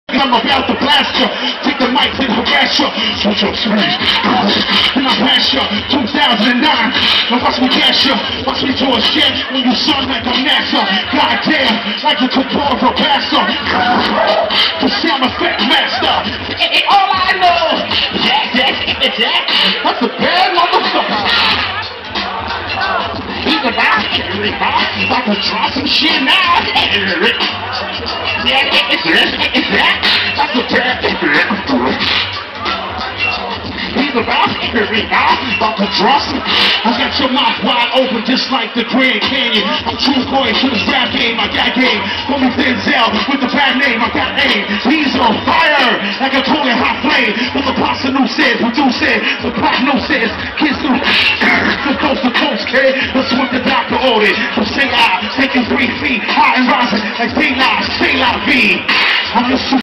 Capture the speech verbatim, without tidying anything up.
I'm about to blast ya. Take the mic and harass ya. Switch up speed. And I pass ya. two thousand nine. Now watch me cash ya. Watch me do a shit when you sound like I'm NASA. Goddamn, like a Cabora Passer. The sound effect master. All I know. Jack, Jack, Jack. That's a bad motherfucker. He's about to about to try some shit now. Yeah, it's this, it's that. That's a bad thing. He's about to about to draw some. I got your mouth wide open just like the Grand Canyon. I'm true boy to this rap game. I got game. Call me Denzel with the bad name. I got aim. He's on fire like a total hot flame. What the pasta new says, what you said, the pop new says, kids do. From coast to coast, kid. That's what the doctor ordered. So say I, taking three feet, high and rising like P-Line, say la vie. I'm the